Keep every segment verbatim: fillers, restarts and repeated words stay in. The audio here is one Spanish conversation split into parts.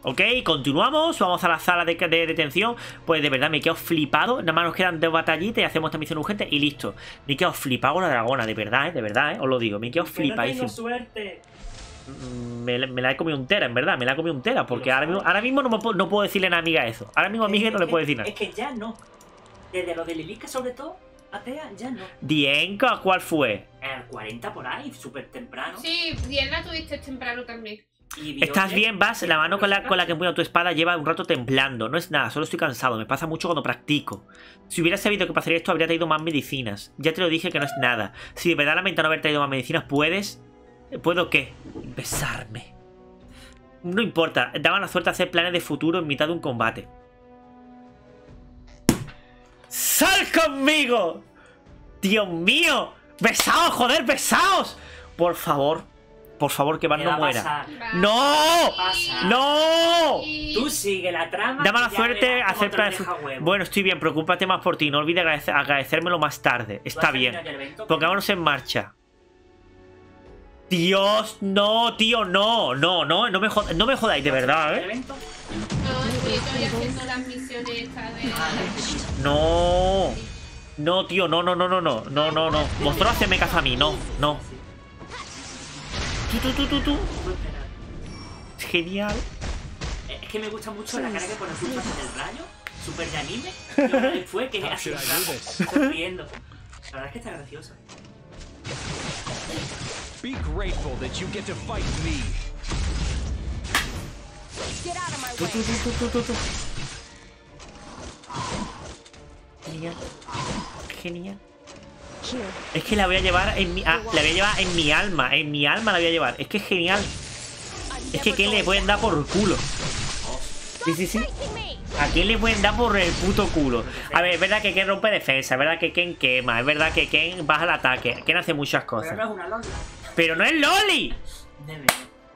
¿Ok? Continuamos. Vamos a la sala de, de detención. Pues de verdad me quedo flipado. Nada más nos quedan dos batallitas y hacemos esta misión urgente y listo. Me quedo flipado con la dragona, de verdad, ¿eh? De verdad, ¿eh? Os lo digo. Me quedo flipadísimo. No tengo suerte. Me, me la he comido entera, en verdad. Me la he comido entera. Porque ahora mismo, ahora mismo no, me puedo, no puedo decirle a una amiga eso. Ahora mismo a mi hija no le puedo decir nada. Es que ya no. Desde lo de Lilica, sobre todo, Atea, ya no. ¿Dienka cuál fue? El cuarenta por ahí, súper temprano. Sí, bien la tuviste temprano también. Y ¿Estás Violet, bien, Vas? La mano con la, con la que empuño tu espada lleva un rato temblando. No es nada, solo estoy cansado. Me pasa mucho cuando practico. Si hubiera sabido que pasaría esto, habría traído más medicinas. Ya te lo dije que no es nada. Si de verdad lamento no haber traído más medicinas, ¿puedes? ¿Puedo qué? Besarme. No importa. Daba la suerte de hacer planes de futuro en mitad de un combate. ¡Sal conmigo! ¡Dios mío! ¡Besaos, joder, besaos! Por favor. Por favor, que Van ¿qué no va a muera. pasar? ¡No! Pasa. ¡No! Tú sigue la trama. Da mala y ya suerte verás cómo hacer te lo planes. deja huevo. Bueno, estoy bien, preocúpate más por ti. No olvides agradecer, agradecérmelo más tarde. ¿Tú Está has bien. terminado ya el evento? Pongámonos en marcha. Dios, no, tío, no, no, no, no me, jod no me jodáis, de ¿Tú has verdad, terminado el ¿eh? evento? No, estoy todavía haciendo las misiones estas de... No. No, tío, no, no, no, no, no, no, no, no. Vosotros hacedme caso a mí, no, no. Tú, tú, tú, tú, tú. Puedo esperar. Genial. Es que me gusta mucho la cara que pone justo antes del rayo. Súper de anime. Y luego después que así sonriendo. La verdad es que está graciosa. Be grateful that you get to fight me. Get out of my Tú, way. tú, tú, tú, tú, tú. Genial. Genial. Here. Es que la voy a llevar en mi... Ah, la voy a llevar en mi alma. En mi alma la voy a llevar. Es que es genial. Es que ¿a quién le pueden dar por culo? Sí, sí, sí. Facing me. ¿A quién le pueden dar por el puto culo? A ver, es verdad que Ken rompe defensa. Es verdad que Ken quema. Es verdad que Ken baja el ataque. Ken hace muchas Pero cosas. no es una longa. ¡Pero no es Loli! Debe.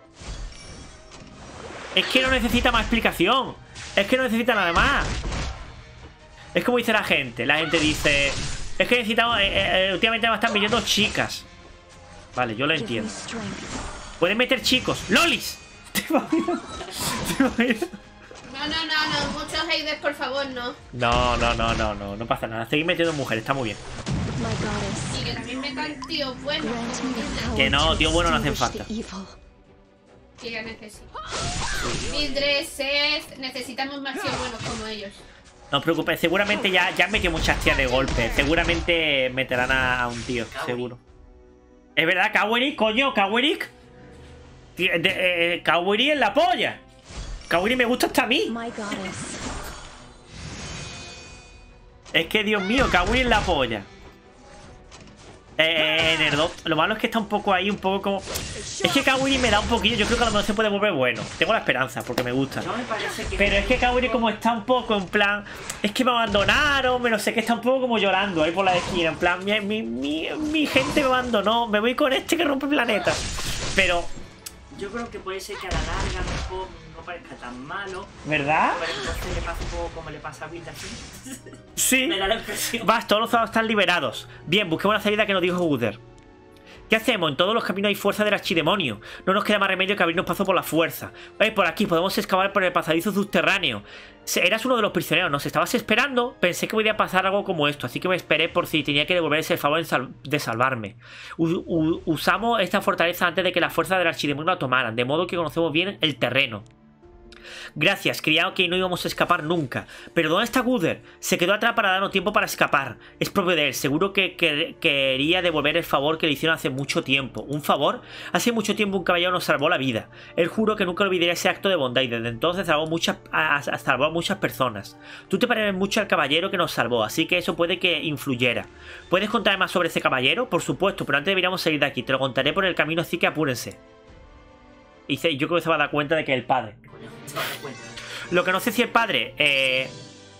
Es que no necesita más explicación. Es que no necesita nada más. Es como dice la gente. La gente dice... Es que necesitamos... Eh, eh, últimamente me están pidiendo chicas. Vale, yo lo Give me entiendo. strength. Pueden meter chicos. ¡Lolis! ¿Te imaginas? ¿Te imaginas? No, no, no, no, muchos haters, por favor, no. No, no, no, no, no. No pasa nada. Seguir metiendo mujeres. Está muy bien. My goddess. Y que también metan tíos buenos. Grant me the power Que no, to tío bueno no hacen extinguish falta. the evil. Que ya necesito. Mildred, Seth, necesitamos más tíos buenos como ellos. No os preocupéis. Seguramente ya, ya han metido muchas tías de golpe. Seguramente meterán a, a un tío. Seguro. Es verdad, Kawerik, coño, Kawerik. Tío, de- eh, Kawerik en la polla. Kawerik me gusta hasta a mí. My goddess. Es que, Dios mío, Kawerik en la polla. Eh, Nerdot. Lo malo es que está un poco ahí, un poco como... Es que Kawerik me da un poquillo. Yo creo que a lo mejor se puede volver bueno. Tengo la esperanza, porque me gusta. No me parece que. Pero es que Kawerik como está un poco en plan... Es que me abandonaron, me no sé qué, está un poco como llorando ahí por la esquina. En plan, mi, mi, mi, mi gente me abandonó. Me voy con este que rompe el planeta. Pero... Yo creo que puede ser que a la larga mejor no parezca tan malo. ¿Verdad? Pero entonces le pasa un poco como le pasa a Wilda así. Sí. Me da la impresión. Vas, todos los soldados están liberados. Bien, busquemos la salida que nos dijo Uther. ¿Qué hacemos? En todos los caminos hay fuerza del archidemonio. No nos queda más remedio que abrirnos paso por la fuerza. Eh, por aquí, podemos excavar por el pasadizo subterráneo. Se- Eras uno de los prisioneros, ¿nos estabas esperando? Pensé que podía pasar algo como esto, así que me esperé por si tenía que devolverse el favor en sal- de salvarme. U- u- usamos esta fortaleza antes de que la fuerza del archidemonio la tomaran, de modo que conocemos bien el terreno. Gracias, creía que no íbamos a escapar nunca. Pero ¿dónde está Uther? Se quedó atrás para darnos tiempo para escapar. Es propio de él, seguro que, que quería devolver el favor que le hicieron hace mucho tiempo. ¿Un favor? Hace mucho tiempo un caballero nos salvó la vida. Él juró que nunca olvidaría ese acto de bondad y desde entonces salvó, muchas, a, a, salvó a muchas personas. Tú te pareces mucho al caballero que nos salvó, así que eso puede que influyera. ¿Puedes contarme más sobre ese caballero? Por supuesto, pero antes deberíamos salir de aquí. Te lo contaré por el camino, así que apúrense. Y se- yo creo que se va a dar cuenta de que es el padre. Coño, se va a dar cuenta. Lo que no sé si el padre eh,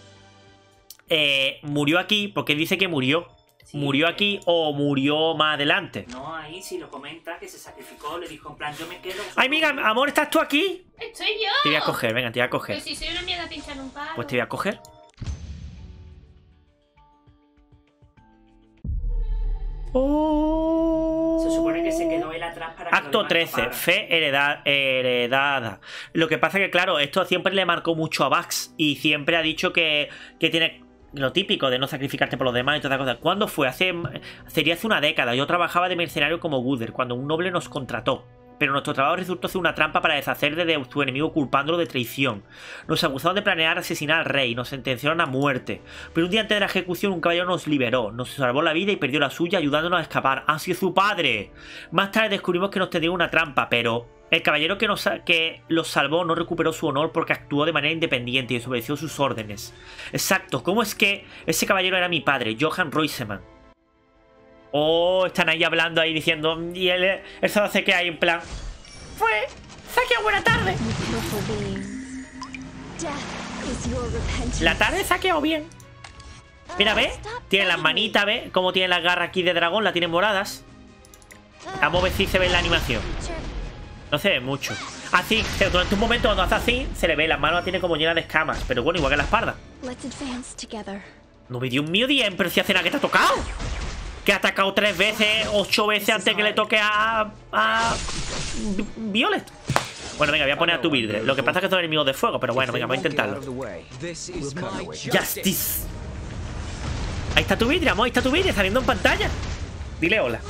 eh, murió aquí, porque dice que murió. Sí. Murió aquí o murió más adelante. No, ahí sí lo comenta, que se sacrificó, le dijo en plan, yo me quedo. Ay, mira, amor, ¿estás tú aquí? ¡Estoy yo! Te voy a coger, venga, te voy a coger. Pues si soy una mierda pinchando un palo. Pues te voy a coger. Oh. Se supone que se quedó él atrás para que Acto los demás trece, escaparan. fe hereda- heredada. Lo que pasa que, claro, esto siempre le marcó mucho a Vax y siempre ha dicho que, que tiene lo típico de no sacrificarte por los demás y toda cosa. ¿Cuándo fue? Hace, sería hace una década. Yo trabajaba de mercenario como Guder cuando un noble nos contrató. Pero nuestro trabajo resultó ser una trampa para deshacer de su enemigo culpándolo de traición. Nos acusaron de planear asesinar al rey, nos sentenciaron a muerte. Pero un día antes de la ejecución un caballero nos liberó, nos salvó la vida y perdió la suya ayudándonos a escapar. ¡Ha sido su padre! Más tarde descubrimos que nos tenía una trampa, pero el caballero que, nos, que los salvó no recuperó su honor porque actuó de manera independiente y desobedeció sus órdenes. Exacto, ¿cómo es que ese caballero era mi padre, Johan Roiseman? Oh, están ahí hablando ahí diciendo. Y él, él solo hace que hay en plan. Fue. Saqueo, buena tarde. You pitiful being. Death is your repentance. La tarde saqueo bien. Mira, ve. Tiene las manitas, ve. Cómo tiene las garras aquí de dragón. La tiene moradas. Vamos a ver si se ve en la animación. No se ve mucho. Así, pero durante un momento cuando hace así, se le ve. Las manos la tiene como llena de escamas. Pero bueno, igual que la espalda. Let's advance together. No me dio un mío bien, pero si hace nada que te ha tocado. Que ha atacado tres veces, ocho veces antes que le toque a. a. Violet. Bueno, venga, voy a poner a tu Vidre. Lo que pasa es que son enemigos de fuego, pero bueno, venga, voy a intentarlo. Justice. Ahí está tu Vidre, amor, ahí está tu Vidre saliendo en pantalla. Dile hola.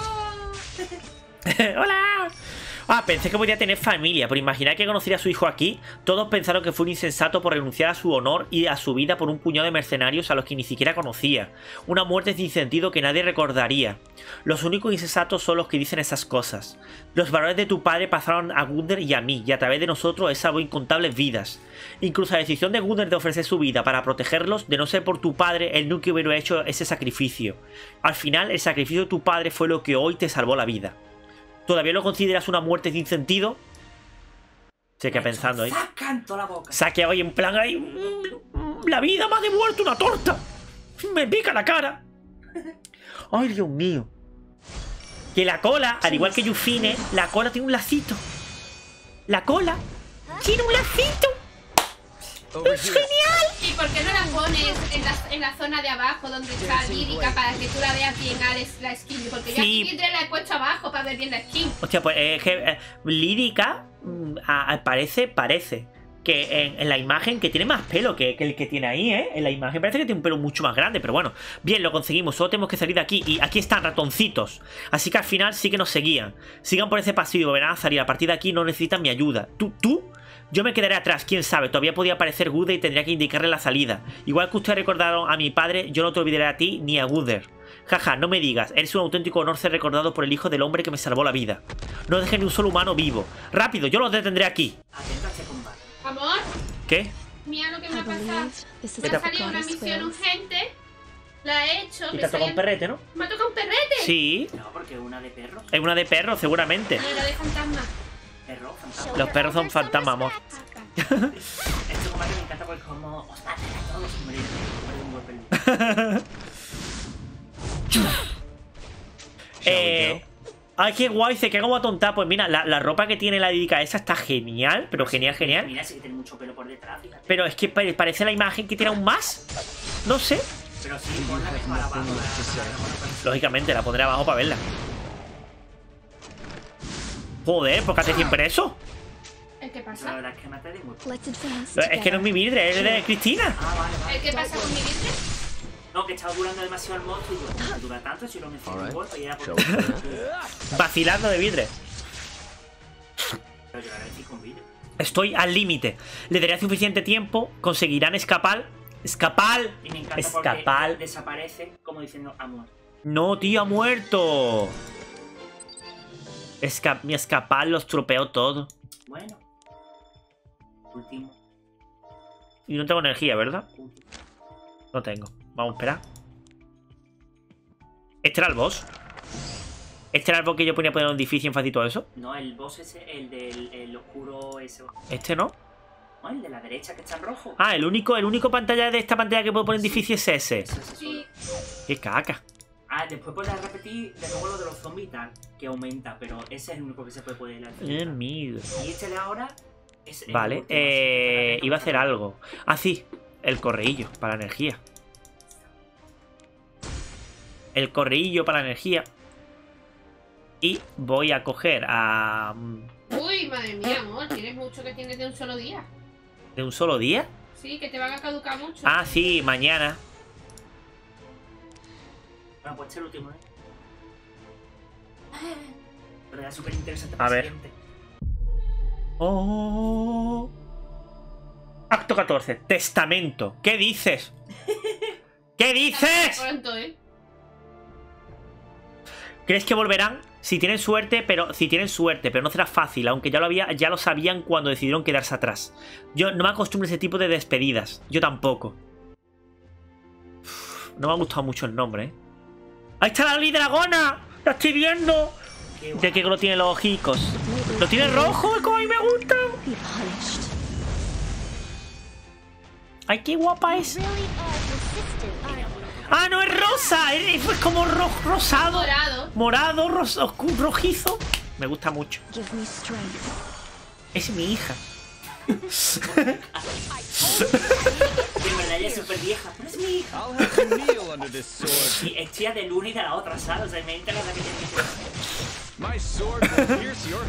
Hola. Ah, pensé que podía tener familia, pero imaginar que conocería a su hijo aquí. Todos pensaron que fue un insensato por renunciar a su honor y a su vida por un puñado de mercenarios a los que ni siquiera conocía. Una muerte sin sentido que nadie recordaría. Los únicos insensatos son los que dicen esas cosas. Los valores de tu padre pasaron a Gunder y a mí, y a través de nosotros él salvó incontables vidas. Incluso la decisión de Gunder de ofrecer su vida para protegerlos, de no ser por tu padre, él nunca hubiera hecho ese sacrificio. Al final, el sacrificio de tu padre fue lo que hoy te salvó la vida. ¿Todavía lo consideras una muerte sin sentido? Se queda pensando ahí. Sacan toda la boca. Saque hoy en plan ahí. mm, La vida me ha devuelto una torta. Me pica la cara. Ay, Dios mío. Que la cola, al igual que Yufine, la cola tiene un lacito. La cola tiene un lacito. ¡Es genial! ¿Y por qué no la pones en la, en la zona de abajo donde está Lírica para que tú la veas bien, Alex, la skin? Porque yo Sí. aquí Kindred la he puesto abajo para ver bien la skin. Hostia, pues eh, que, eh, Lírica mm, a- a- parece, parece que en, en la imagen que tiene más pelo que, que el que tiene ahí, ¿eh? En la imagen parece que tiene un pelo mucho más grande, pero bueno. Bien, lo conseguimos, solo tenemos que salir de aquí. Y aquí están ratoncitos. Así que al final sí que nos seguían. Sigan por ese pasillo, verán a salir. A partir de aquí no necesitan mi ayuda. ¿Tú? ¿Tú? Yo me quedaré atrás, quién sabe, todavía podía aparecer Guder y tendría que indicarle la salida. Igual que ustedes recordaron a mi padre, yo no te olvidaré a ti ni a Guder. Jaja, no me digas, eres un auténtico honor ser recordado por el hijo del hombre que me salvó la vida. No dejes ni un solo humano vivo. Rápido, yo los detendré aquí. Atento a este combate. Amor, ¿Qué? mira lo que me I ha pasado. believe this is Me what ha the salido una goddess misión wills. urgente. La he hecho. Y me te ha tocado sale- un perrete, ¿no? ¿Me ha tocado un perrete? Sí, No, porque una de perro. es una de perro, seguramente. No, era de fantasma. Perro, fantasma. Los perros son fantasmas, amor. Acá. Este combate me encanta porque como os matan a todos y morir de un golpe. Eh, ay, qué guay, se queda como atontado. Pues mira, la, la ropa que tiene la Lírica esa está genial, pero genial, genial. Mira, sí que tiene mucho pelo por detrás, fíjate. Pero es que pare- parece la imagen que tiene aún más. No sé. Pero sí, pon la que para abajo. Lógicamente, la pondré abajo para verla. Joder, ¿por qué hace siempre eso? ¿El qué La pasa? verdad es que maté de mucho. Let's advance Es que no es mi vidre, es de Cristina. Ah, vale, vale. ¿El qué pasa con mi vidrio? No, que estaba durando demasiado el monstruo y yo, ¿cómo dura tanto si lo necesito un golpe y era por... Vacilando de vidre. Pero yo ahora estoy con vidrio. Estoy al límite. Le daré suficiente tiempo. Conseguirán escapar. Escapar. Y me encanta Escapar. porque desaparece como diciendo amor. No, tío, ha muerto. Esca mi escapar los tropeó todo. Bueno. Último. Y no tengo energía, ¿verdad? último. No tengo. Vamos a esperar. ¿Este era el boss? ¿Este era el boss que yo ponía poner un difícil en fácil todo eso? No, el boss ese, el del el oscuro ese. ¿Este no? No, el de la derecha que está en rojo. Ah, el único, el único pantalla de esta pantalla que puedo poner en difícil es ese. Ese, ese Sí. solo. Qué caca. Ah, después puedes repetir de nuevo lo de los zombies y tal, que aumenta, pero ese es el único que se puede poner la Eh, miedo. Y este de ahora es el Vale, último, eh, así que iba a hacer algo. Ah, sí, el correillo para la energía. El correillo para la energía. Y voy a coger a... Uy, madre mía, amor, tienes mucho que tienes de un solo día. ¿De un solo día? Sí, que te van a caducar mucho. Ah, sí, mañana. Bueno, pues este es el último, ¿eh? Pero era súper interesante A para el ver. siguiente. Oh. Acto catorce. Testamento. ¿Qué dices? ¿Qué dices? Pronto, ¿eh? ¿Crees que volverán? Si tienen suerte, pero si tienen suerte, pero no será fácil, aunque ya lo había, ya lo sabían cuando decidieron quedarse atrás. Yo no me acostumbro a ese tipo de despedidas. Yo tampoco. Uf, no me ha gustado mucho el nombre, ¿eh? ¡Ahí está la Lady Dragona! ¡La estoy viendo! Qué ¿De qué color tiene los ojicos? ¿Lo tiene rojo? ¡Como a mí me gusta! Be punished. ¡Ay, qué guapa es! Really are persistent, aren't you? ¡Ah, no es rosa! Es es como ro rosado. Morado. Morado, ros oscu- rojizo. Me gusta mucho. Give me strength. Es mi hija. De verdad ella es súper vieja, pero es mi hija. I'll have to kneel under this sword. Y es tía de Luna y de la otra, ¿sabes? O sea, me interesa la que tiene que My sword will pierce your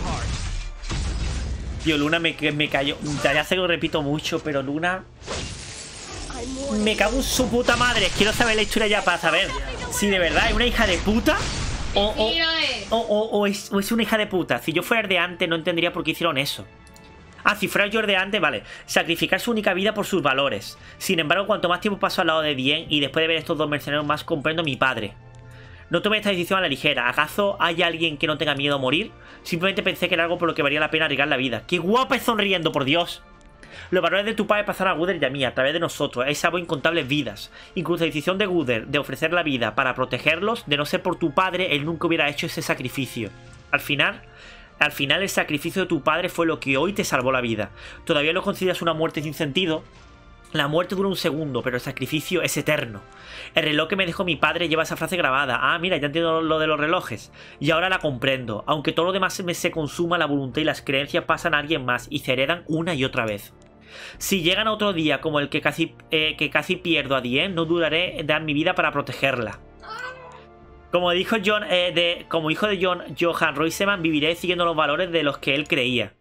heart. Tío, Luna me, me cayó. Ya sé que lo repito mucho, pero Luna... I'm warning Me cago en su puta madre. Quiero saber la historia ya para saber si de verdad es una hija de puta o, o, Sí, lo es. o, o- o es, o es una hija de puta. Si yo fuera Ardeante no entendería por qué hicieron eso. Ah, si fuera yo Ardeante, vale. Sacrificar su única vida por sus valores. Sin embargo, cuanto más tiempo paso al lado de Dien y después de ver estos dos mercenarios más, comprendo a mi padre. No tomé esta decisión a la ligera. ¿Acaso hay alguien que no tenga miedo a morir? Simplemente pensé que era algo por lo que valía la pena arriesgar la vida. ¡Qué guapa es sonriendo, por Dios! Los valores de tu padre pasaron a Guther y a mí, a través de nosotros. Él salvó incontables vidas. Incluso la decisión de Guther de ofrecer la vida para protegerlos, de no ser por tu padre, él nunca hubiera hecho ese sacrificio. Al final, al final el sacrificio de tu padre fue lo que hoy te salvó la vida. ¿Todavía lo consideras una muerte sin sentido? La muerte dura un segundo, pero el sacrificio es eterno. El reloj que me dejó mi padre lleva esa frase grabada. Ah, mira, ya entiendo lo de los relojes. Y ahora la comprendo. Aunque todo lo demás se, me se consuma, la voluntad y las creencias pasan a alguien más y se heredan una y otra vez. Si llegan a otro día como el que casi, eh, que casi pierdo a Dien, no dudaré en dar mi vida para protegerla. Como dijo John, eh, de, como hijo de John Johan Roiseman, viviré siguiendo los valores de los que él creía.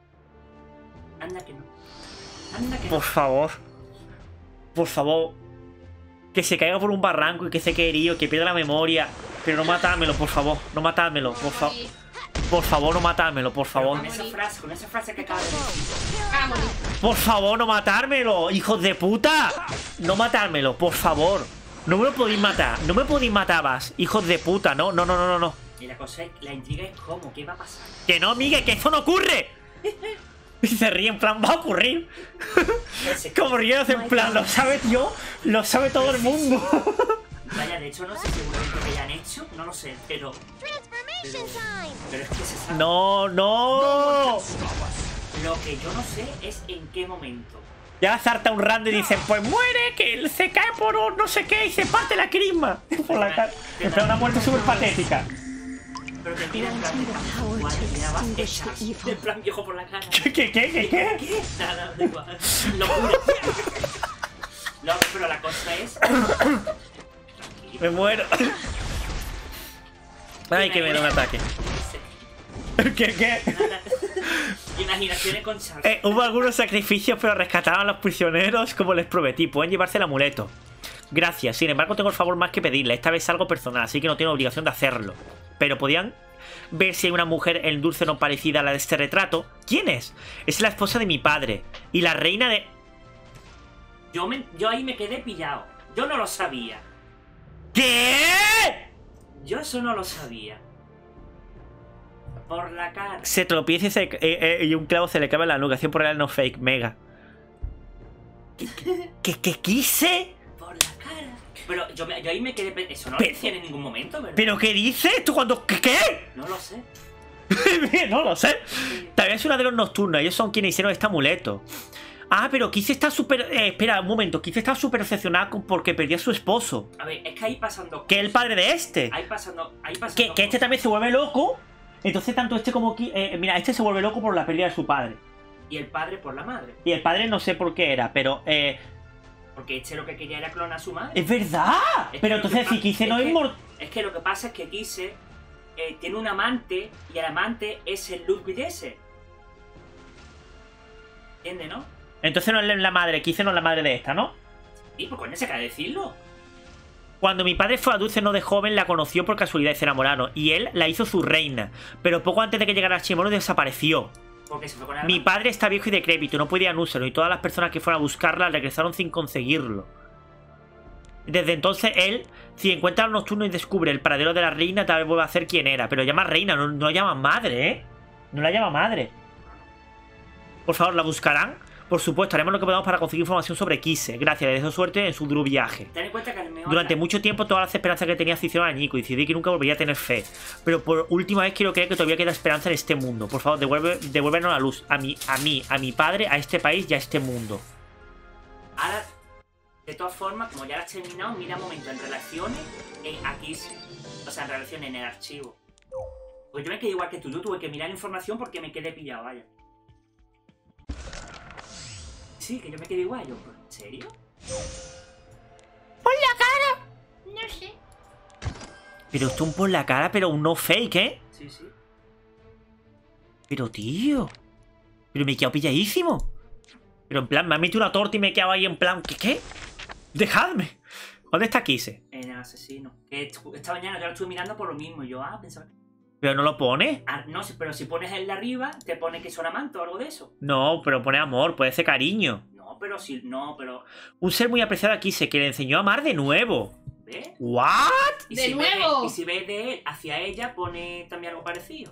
Anda que no. Anda que no. Por favor. Por favor. Que se caiga por un barranco y que se quede herido, que pierda la memoria. Pero no matármelo, por favor. No matármelo, por favor. Por favor, no matármelo, por favor. Con esa frase, con esa frase que acaba de decir. Vámonos. Por favor, no matármelo, hijos de puta. No matármelo, por favor. No me lo podéis matar. No me podéis matar más, hijos de puta. No, no, no, no, no, no. Y la cosa es, la intriga es cómo, ¿qué va a pasar? Que no, Miguel, que eso no ocurre. Y se ríe en plan, va a ocurrir. Como ríos en plan, lo sabe yo, lo sabe todo el mundo. Vaya, de hecho no sé seguramente que hayan hecho, no lo sé, pero... Pero, pero es que se sabe. No, no. Lo que yo no sé es en qué momento. Ya salta un rando y dice, pues muere, que él se cae por un no sé qué y se parte la crisma. Por la cara. Es una muerte súper patética. Pero te tiran en plan de Power igual, to ya vas extinguish hechas. the evil. En plan viejo por la cara. ¿Qué, qué, qué, qué, qué? ¿Qué? Nada, da igual. Locura. No, pero la cosa es... Me muero. Ay, que me da un ataque. ¿Qué, qué? Imaginaciones con Charles. Eh, hubo algunos sacrificios, pero rescataron a los prisioneros como les prometí. Pueden llevarse el amuleto. Gracias. Sin embargo, tengo el favor más que pedirle. Esta vez es algo personal, así que no tengo obligación de hacerlo. Pero podían ver si hay una mujer en dulce no parecida a la de este retrato. ¿Quién es? Es la esposa de mi padre. Y la reina de... Yo, me, yo ahí me quedé pillado. Yo no lo sabía. ¿Qué? Yo eso no lo sabía. Por la cara. Se tropieza y, se, eh, eh, y un clavo se le cabe en la nuca. cien por real no fake, mega. ¿Qué, qué, qué, qué quise? Por la cara. Pero yo, me- yo ahí me quedé... pe- Eso no lo Pe- decían en ningún momento, ¿verdad? ¿Pero qué dices? ¿Tú cuando qué? ¿Qué? No lo sé. No lo sé. También es una de los nocturnos. Ellos son quienes hicieron este amuleto. Ah, pero Kise está súper... Eh, espera, un momento. Kise está súper obsesionada con porque perdió a su esposo. A ver, es que ahí pasando... Que es el padre de este. Ahí pasando... Ahí pasando... Que, que este también se vuelve loco. Entonces tanto este como... Ki- Eh, mira, este se vuelve loco por la pérdida de su padre. Y el padre por la madre. Y el padre no sé por qué era, pero... Eh, Porque este lo que quería era clonar a su madre. ¡Es verdad! Es que Pero lo que entonces pa- si Kise no es es que- inmortal... Es que lo que pasa es que Kise eh, tiene un amante y el amante es el Ludwig ese. ¿Entiendes, no? Entonces no es la madre, Kise no es la madre de esta, ¿no? Y pues coño, se acaba de decirlo. Cuando mi padre fue a Dulce no de joven, la conoció por casualidad y se enamoraron. Y él la hizo su reina. Pero poco antes de que llegara Shimon desapareció. Porque se fue con el Mi amante. padre está viejo y decrépito, no podía úselo. Y todas las personas que fueron a buscarla regresaron sin conseguirlo. Desde entonces él, si encuentra al nocturno y descubre el paradero de la reina, tal vez vuelva a ser quien era. Pero llama reina, no, no la llama madre, ¿eh? No la llama madre. Por favor, ¿la buscarán? Por supuesto, haremos lo que podamos para conseguir información sobre Kise. Gracias, le deseo suerte en su duro viaje. Ten en cuenta que el mejor Durante mucho tiempo todas las esperanzas que tenía se hicieron añicos y decidí que nunca volvería a tener fe. Pero por última vez quiero creer que todavía queda esperanza en este mundo. Por favor, devuelve, devuélvenos la luz. A mí, a mí, a mi padre, a este país y a este mundo. Ahora, de todas formas, como ya lo has terminado, mira un momento en relaciones en aquí, o sea, en relaciones en el archivo. Pues yo me quedé igual que tú, yo tuve que mirar la información porque me quedé pillado, vaya. Sí, que yo me quedé igual, yo, ¿en serio? ¡Pon la cara! No sé. Pero esto un por la cara, pero un no fake, ¿eh? Sí, sí. Pero tío. Pero me he quedado pilladísimo. Pero en plan, me han metido una torta y me he quedado ahí en plan, ¿qué qué? ¡Dejadme! ¿Dónde está Kise? En el asesino. Que esta mañana yo lo estuve mirando por lo mismo y yo, ah, pensaba... ¿Pero no lo pone? Ah, no, pero si pones el de arriba, te pone que son amantes o algo de eso. No, pero pone amor, puede ser cariño. No, pero si... No, pero... Un ser muy apreciado a Kise que le enseñó a amar de nuevo. ¿Ves? ¿What? Y ¡De si nuevo! Ves, y si ves de él hacia ella, pone también algo parecido.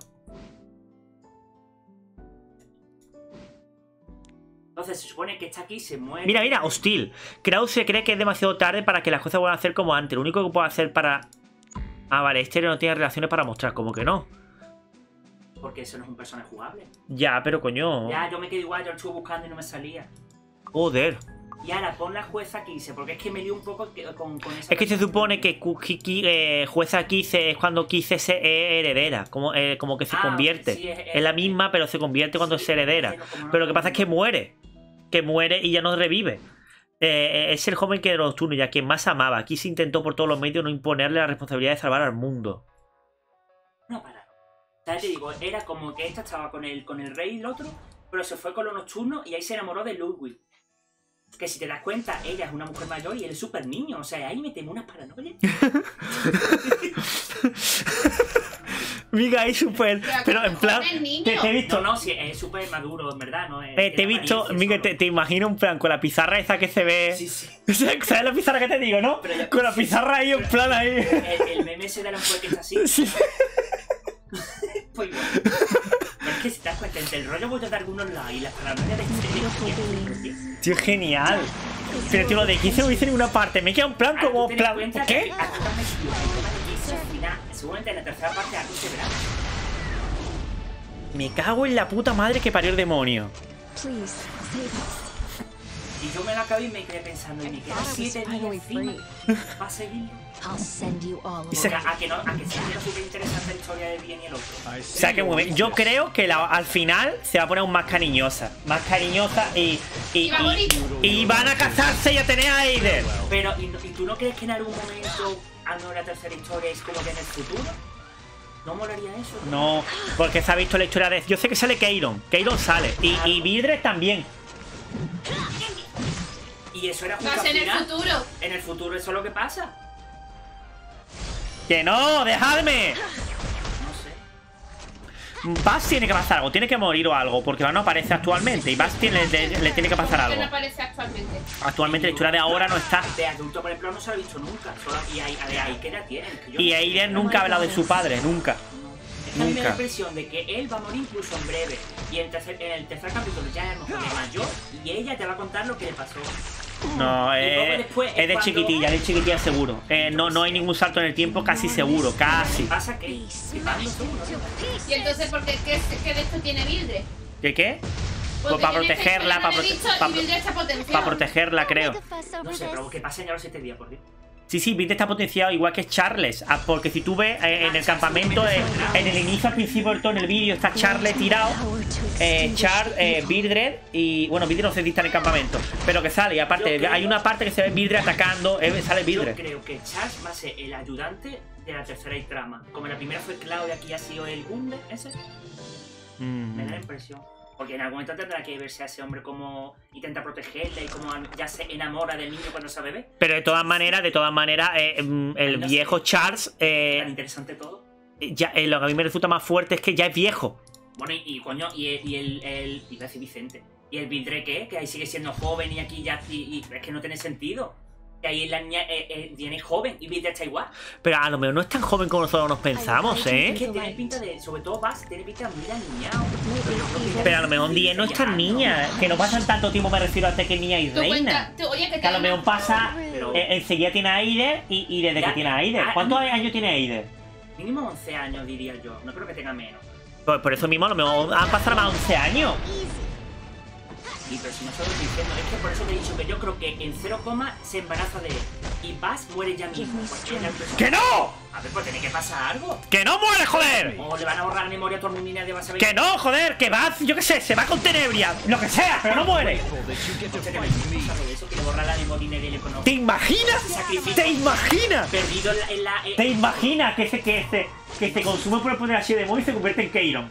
Entonces se supone que está aquí, se muere... Mira, mira, hostil. Kraus se cree que es demasiado tarde para que las cosas vuelvan a hacer como antes. Lo único que puedo hacer para... Ah, vale, este no tiene relaciones para mostrar, como que no. Porque eso no es un personaje jugable. Ya, pero coño. Ya, yo me quedé igual, yo lo estuve buscando y no me salía. Joder. Y ahora pon la jueza Kise, porque es que me dio un poco que- con, con esa... Es que se persona supone que Ku- Ki- Ki- eh, jueza Kise es cuando Kise se es heredera. Como, eh, como que se Ah, convierte. sí, es- es, la misma, pero se convierte cuando Sí, es heredera. pero como no Pero lo que lo pasa es que tengo- muere. Que muere y ya no revive. Eh, es el joven que de los turnos, ya quien más amaba. Aquí se intentó por todos los medios no imponerle la responsabilidad de salvar al mundo. No, para. O sea, te digo, era como que esta estaba con el, con el rey y el otro, pero se fue con los nocturnos y ahí se enamoró de Ludwig. Que si te das cuenta, ella es una mujer mayor y él es súper niño. O sea, ahí me temo unas paranoias. Miga, ahí súper. Pero, Pero en plan. joder, niño. Te, te he visto. No, no, sí, es súper maduro, en verdad, ¿no? Es- Eh, te he tiene visto, apariencia Miga, solo. te, te imagino en plan con la pizarra esa que se ve. Sí, sí. ¿Sabes la pizarra que te digo, no? Pero ya- Con la sí, sí. pizarra ahí en plan ahí. El, el meme ese de la mujer que está así. Sí. Pues igual. Pero es que si te das cuenta, entre el rollo voy a dar algunos lados y las paranoias de este. Tío, genial. Pero tío, lo de Kise no dice ninguna parte. Me queda un plan Ahora, como tú ten en plan. cuenta ¿Qué? que aquí están metidos el tema de Kise al final. Seguramente en la tercera parte algo se verá. Me cago en la puta madre que parió el demonio. Please, save us. Y yo me lo acabé y me quedé pensando, y me quedan siete días encima para seguirlo. I'll send you all Y se- Porque a que no, a que sí que no súper interesante la historia de bien y el otro. I O see sea que your muy bien. Yo weakness. creo que la- al final se va a poner aún más cariñosa. Más cariñosa y. Y, Y va a morir. y, y van a casarse y a tener a Aider. Pero, ¿y, ¿y tú no crees que en algún momento, a no la tercera historia es como que en el futuro? ¿No molaría eso? No, porque se ha visto la historia de. Yo sé que sale Keiron. Keiron sale. Y, y Mildred también. Y eso era Va justo a ser al en el final. futuro. En el futuro eso es lo que pasa. ¡Que no! ¡Dejadme! No sé. Bass tiene que pasar algo, tiene que morir o algo, porque Bass no aparece actualmente y Bass tiene, le, le tiene que pasar ¿Por qué algo. no aparece actualmente? Actualmente la historia de ahora no está. De adulto, por ejemplo, no se lo ha visto nunca. Solo, y ahí, ahí, ahí ¿qué edad tiene? Que yo Y no sé. Aider nunca ha hablado de su padre, nunca. Es que a mí me da la Nunca. impresión de que él va a morir incluso en breve. Y en, tercer- en el tercer capítulo ya es de mayor y ella te va a contar lo que le pasó. No, Y luego eh, después es de cuando- chiquitilla, de chiquitilla seguro. Eh, no, no hay ningún salto en el tiempo, casi seguro, casi. Pasa que que van los unos, ¿no? Y entonces, ¿por qué, qué, qué de esto tiene Mildred? ¿Qué qué? Porque para yo en esta protegerla, historia para no lo he prote- visto y pa- Mildred está potenciada. Para protegerla, creo. Make a fuss over No sé, this. pero que pasen ya los siete días, por Dios. Sí, sí, Vindred está potenciado igual que Charles. Ah, porque si tú ves eh, en el campamento, eh, en el inicio al principio del todo en el vídeo está Charles tirado. Eh, Char, eh, Vindred y... Bueno, Vindred no sé si está en el campamento, pero que sale. Y aparte, creo, hay una parte que se ve Vindred atacando. Eh, sale Vindred. Yo creo que Charles va a ser el ayudante de la tercera y trama. Como la primera fue Claudia, aquí ha sido el Gunde, ese. Mm. Me da la impresión. Porque en algún momento tendrá que verse a ese hombre como intenta protegerle y como ya se enamora del niño cuando sea bebé. Pero de todas maneras, de todas maneras, eh, el no viejo sé. Charles, eh, Tan interesante todo. ya, eh, lo que a mí me resulta más fuerte es que ya es viejo. Bueno, y, y coño, y el, y el, el iba a decir Vicente. ¿Y el Vindred qué? Que ahí sigue siendo joven y aquí ya... Y, y es que no tiene sentido. Que ahí la niña eh, eh, viene joven y Vindred está igual. Pero a lo mejor no es tan joven como nosotros nos pensamos, Es ¿eh? que tiene pinta de... Sobre todo Bass, tiene pinta muy aniñado. Pero a lo mejor Diez no es tan niña. Que no pasan tanto tiempo, me refiero, hasta que niña y Tú reina. cuenta, tú- oye, que Que a lo te mejor pasa... Pero eh, enseguida tiene a Aider y, y desde Ya, que tiene a Aider. ah, ¿Cuántos años tiene Aider? mínimo once años, diría yo. No creo que tenga menos. Pues por eso mismo a lo mejor han pasado más de once años. Sí, pero si no se lo estoy diciendo, es que por eso te he dicho que yo creo que en cero coma se embaraza de él. Y Bass muere ya mismo. Porque la persona- ¡Que no! A ver, pues tiene que pasar algo. ¡Que no muere, joder! O le van a borrar la memoria a todo el mundo y nadie va a saber. ¡Que no, joder! Que va, yo qué sé, se va con Tenebria. Lo que sea, pero no muere. That you get to Entonces, fight me. de eso, que le borra la memoria y nadie le conoce. ¿Te imaginas? ¿Te imaginas? Perdido en la... En la en- ¿Te imaginas que se, que se, que se consume por el poder así de y se convierte en Keiron?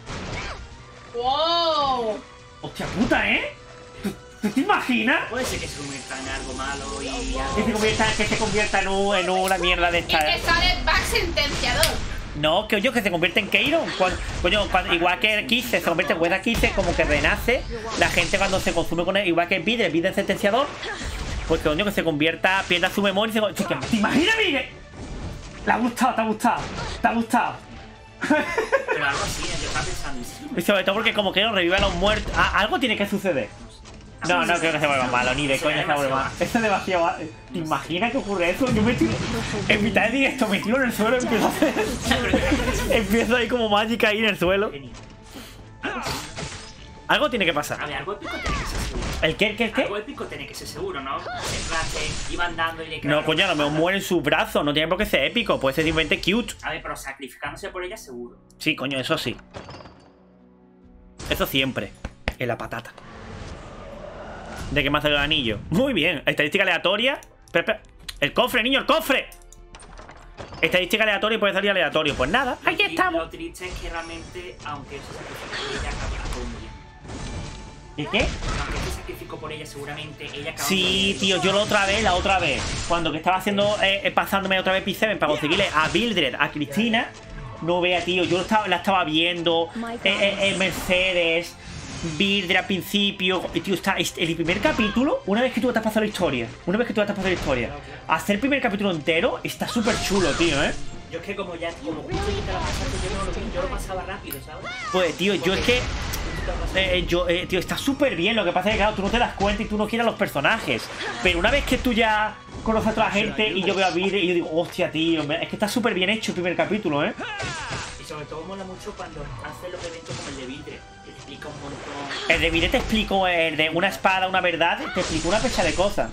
¡Wow! Hostia puta, ¿eh? ¿Tú, tú te imaginas? Puede ser que se convierta en algo malo y... Que se convierta, que se convierta en, un- en una mierda de Y esta. que sale Back sentenciador. No, que oye, que se convierte en Keiron. Cuando- Coño, cuando- igual que el Kise se convierte en Weda Kise, como que renace. La gente cuando se consume con él, igual que el Vindred, el Vindred sentenciador. Pues que coño, que se convierta, pierda su memoria y se convierta. ¿Te imaginas, Vindred? ¿Le ha gustado? ¿Te ha gustado? ¿Te ha gustado? Pero algo así, yo estaba pensando... ¿y si- Y sobre todo porque como que no revive a los muertos. Ah, algo tiene que suceder. No, no creo que se vuelva malo, ni de coña se vuelva malo. Esto es demasiado malo. ¿Te imaginas que ocurre eso? Yo me tiro en mitad de directo, me tiro en el suelo y empiezo a hacer. Empiezo ahí como mágica ahí en el suelo. Genial. Algo tiene que A pasar. ver, algo épico tiene que ser seguro. ¿El qué? ¿El qué? ¿El Algo qué? épico tiene que ser seguro, ¿no? En plan, que iban dando y le No, quedaron coño, a lo mejor las muere en sus brazos. No tiene por qué ser épico. Puede ser simplemente cute. patas. A ver, pero sacrificándose por ella seguro. Sí, coño, eso sí. Eso siempre. En la patata. ¿De qué me hace el anillo? Muy bien. Estadística aleatoria. Espera, espera. El cofre, niño, el cofre. Estadística aleatoria y puede salir aleatorio. Pues nada, Lo aquí tri- estamos. Lo triste es que realmente, aunque se sacrificó por ella, acabó muriendo. ¿Y qué? Aunque se sacrificó por ella, seguramente ella acabó Sí, muriendo. tío, yo la otra vez, la otra vez. Cuando que estaba haciendo, eh, pasándome otra vez P seven para conseguirle a Vindred, a Cristina. No vea, tío, yo estaba, la estaba viendo. Eh, eh, eh, Mercedes. Vindred al principio. Y tío, está es- el primer capítulo, una vez que tú te has pasado la historia, una vez que tú te has pasado la historia, hacer el primer capítulo entero está súper chulo, tío, ¿eh? Yo es que como ya, como justo yo te lo pasaste, yo no lo vi, yo lo pasaba rápido, ¿sabes? Pues, tío, yo es que. Eh, yo, eh, tío, está súper bien. Lo que pasa es que, claro, tú no te das cuenta y tú no quieres a los personajes. Pero una vez que tú ya conoces a otra gente y yo veo a Vindred y yo digo, hostia, tío, es que está súper bien hecho el primer capítulo, ¿eh? Y sobre todo mola mucho cuando hace los eventos como el de Vindred, que te explica un montón. El de Vindred te explico, el de una espada, una verdad, te explico una pecha de cosas.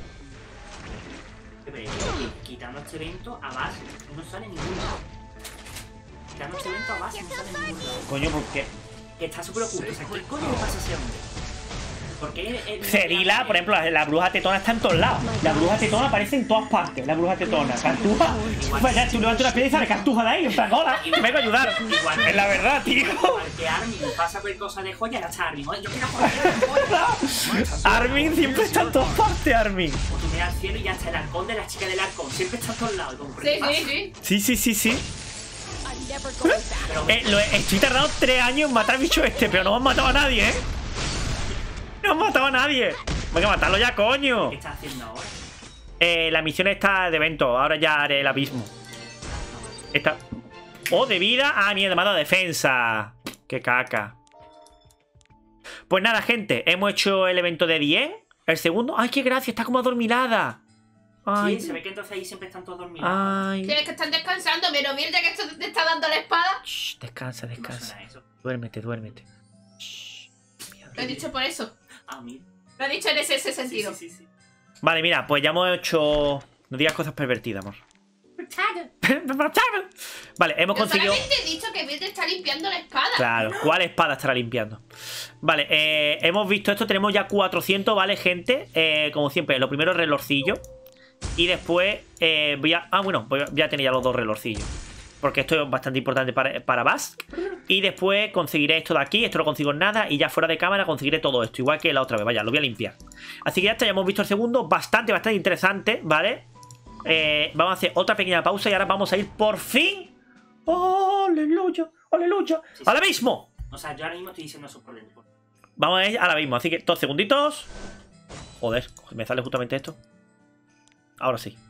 Que me digo que quitando este evento, a base no sale ningún lado. Quitando este evento, a base no sale ningún lado. Coño, porque Que está súper oculto. O sea, ¿qué coño le pasa a ese hombre? Porque él, él- Cerila, por ejemplo, la, la bruja tetona está en todos lados. La bruja tetona aparece en todas partes. La bruja tetona. Cartuja. Pues ya, tú levantas una piedra y sale Cartuja de ahí. En plan, hola, te vengo a ayudar. Es la verdad, tío. Igual que Armin pasa por cosas de joya, ya está Armin. Oye, yo quiero joya. Armin siempre está en todas partes, Armin. O tú miras al cielo y ya está el halcón de la chica del halcón. Siempre está a todos lados. Como, Sí, sí, sí. Sí, sí, sí, sí. I'm never going back. Pero Eh, lo, estoy tardando tres años en matar al bicho este, pero no me han matado a nadie, ¿eh? No han matado a nadie. Venga, matarlo ya, coño. ¿qué está haciendo ahora? Eh, la misión está de evento. Ahora ya haré el abismo. Esta. Oh, de vida. Ah, mierda, me ha dado defensa. Qué caca. Pues nada, gente. Hemos hecho el evento de diez. El segundo. Ay, qué gracia. Está como adormilada. Ay. Sí, se ve que entonces ahí siempre están todos dormidos. Ay. Tienes que estar descansando, pero mira que esto te está dando la espada. Shh, descansa, ¿Cómo descansa. suena eso? Duérmete, duérmete. Shh. Mierda. Lo he dicho por eso. Ah, mira. Lo he dicho en ese, ese Sí, sentido. sí, sí, sí. Vale, mira, pues ya hemos hecho. No digas cosas pervertidas, amor. mataron. ¡Me mataron! Vale, hemos Yo conseguido... solamente he dicho que Vete está limpiando la espada. Claro, ¿cuál espada estará limpiando? Vale, eh, hemos visto esto, tenemos ya cuatrocientos, ¿vale, gente? Eh, como siempre, lo primero es relorcillo. Y después eh, voy a... Ah, bueno, voy a, voy a tener ya los dos relorcillos. Porque esto es bastante importante para, para Bast. Y después conseguiré esto de aquí, esto no consigo nada. Y ya fuera de cámara conseguiré todo esto, igual que la otra vez, vaya, lo voy a limpiar. Así que ya está, ya hemos visto el segundo, bastante, bastante interesante, ¿vale? Eh, vamos a hacer otra pequeña pausa y ahora vamos a ir por fin... ¡Aleluya! ¡Aleluya! Sí, sí. ¡Ahora mismo! O sea, yo ahora mismo estoy diciendo eso por dentro. Vamos a ir ahora mismo, así que dos segunditos. Joder, me sale justamente esto. Ahora sí.